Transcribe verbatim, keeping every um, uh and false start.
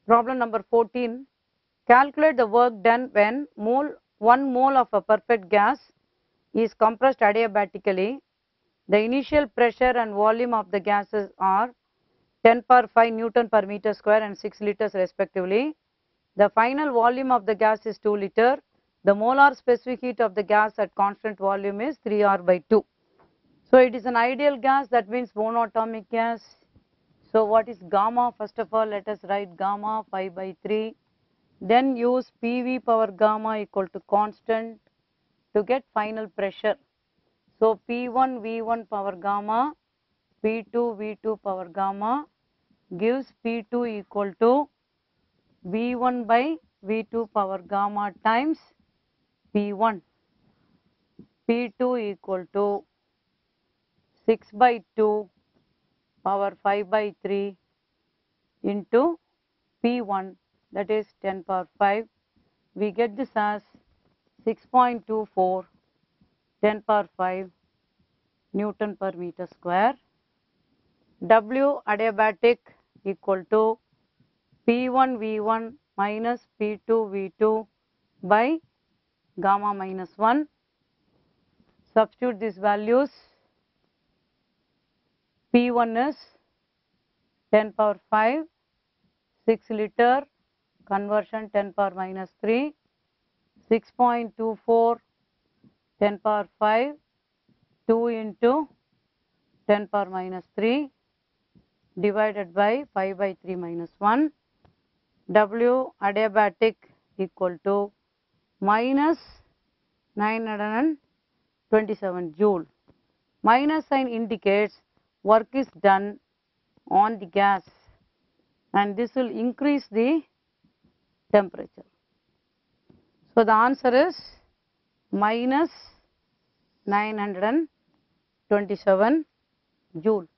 Problem number fourteen. Calculate the work done when mole, one mole of a perfect gas is compressed adiabatically. The initial pressure and volume of the gases are ten power five Newton per meter square and six liters respectively. The final volume of the gas is two liter. The molar specific heat of the gas at constant volume is three R by two. So it is an ideal gas, that means monatomic gas. So what is gamma? First of all, let us write gamma five by three. Then use P V power gamma equal to constant to get final pressure. So P one V one power gamma, P two V two power gamma gives P two equal to V one by V two power gamma times P one. P two equal to six by two power five by three into P one, that is ten power five. We get this as six point two four ten power five Newton per meter square. W adiabatic equal to P one V one minus P two V two by gamma minus one. Substitute these values. P one is ten power five, six liter, conversion ten power minus three, six point two four ten power five, two into ten power minus three divided by five by three minus one. W adiabatic equal to minus nine hundred twenty-seven joule. Minus sign indicates work is done on the gas, and this will increase the temperature. So the answer is minus nine hundred twenty-seven joule.